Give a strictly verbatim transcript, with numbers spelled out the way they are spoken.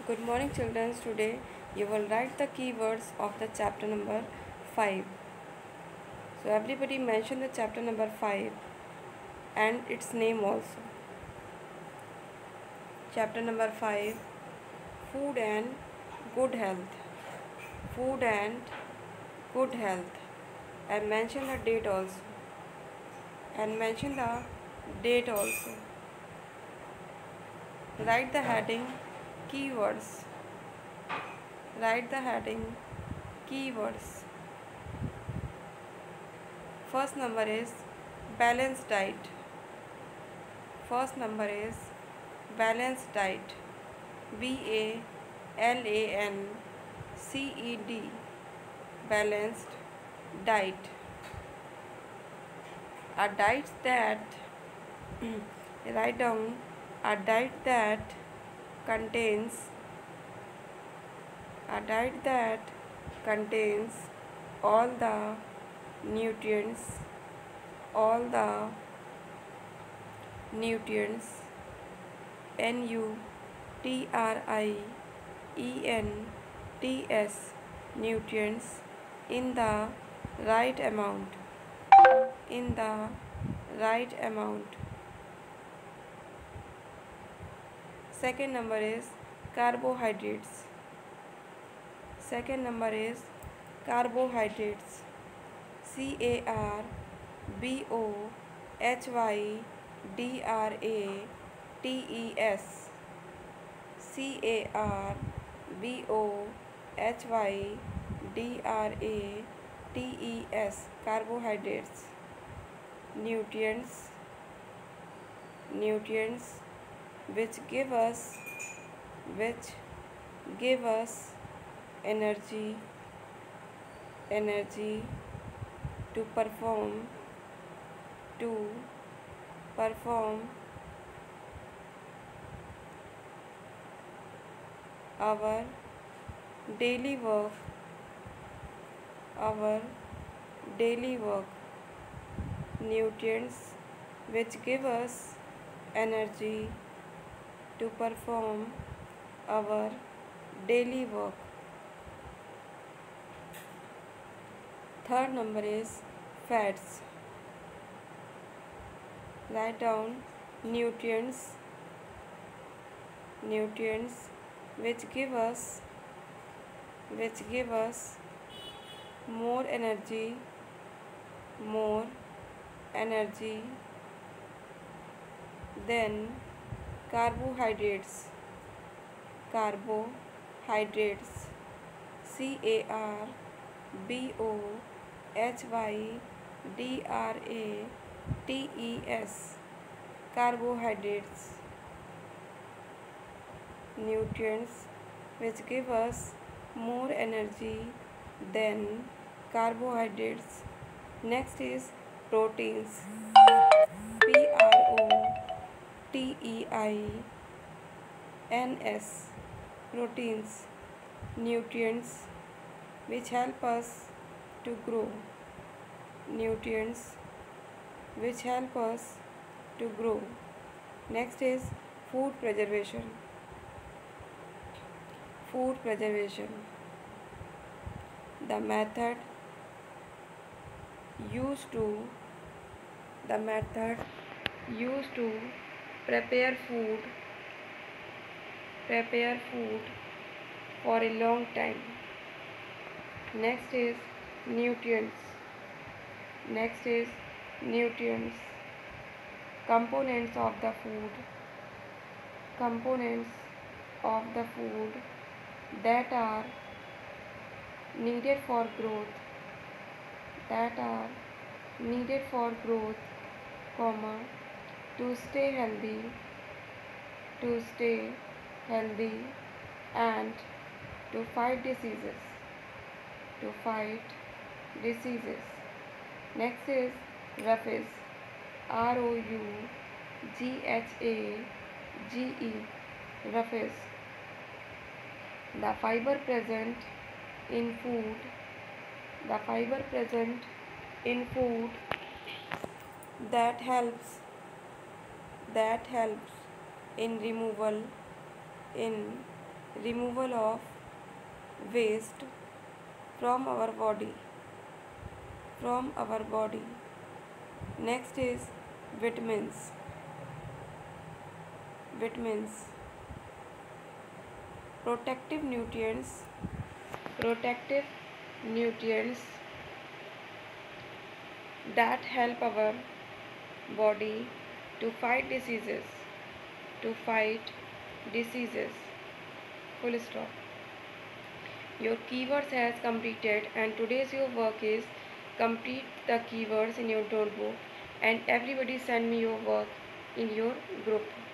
Good morning, children. Today you will write the keywords of the chapter number five. So, everybody mention the chapter number five and its name also. Chapter number five, Food and Good Health. Food and Good Health. And mention the date also. And mention the date also. Write the heading keywords. Write the heading keywords. First number is balanced diet. First number is balanced diet. B A L A N C E D. Balanced diet. A diet that write down a diet that contains a diet that contains all the nutrients all the nutrients N U T R I E N T S nutrients in the right amount in the right amount. Second number is carbohydrates. Second number is carbohydrates. C A R B O H Y D R A T E S. C A R B O H Y D R A T E S. Carbohydrates. Nutrients. Nutrients which give us which give us energy energy to perform to perform our daily work our daily work. Nutrients which give us energy to perform our daily work. Third number is fats. Write down nutrients nutrients which give us which give us more energy more energy than carbohydrates carbohydrates. C A R B O H Y D R A T E S. Carbohydrates. Nutrients which give us more energy than carbohydrates. Next is proteins. P R O T E I N S. Proteins. Nutrients which help us to grow. Nutrients which help us to grow. Next is food preservation. Food preservation. The method used to the method used to prepare food prepare food for a long time. Next is nutrients. Next is nutrients. Components of the food. Components of the food that are needed for growth. That are needed for growth, comma, to stay healthy, to stay healthy and to fight diseases. To fight diseases. Next is roughage. R O U G H A G E. Roughage. The fiber present in food. The fiber present in food that helps that helps in removal in removal of waste from our body, from our body. Next is vitamins. Vitamins, protective nutrients, protective nutrients that help our body to fight diseases, to fight diseases. Full stop. Your keywords has completed, and today's your work is complete the keywords in your notebook, and everybody send me your work in your group.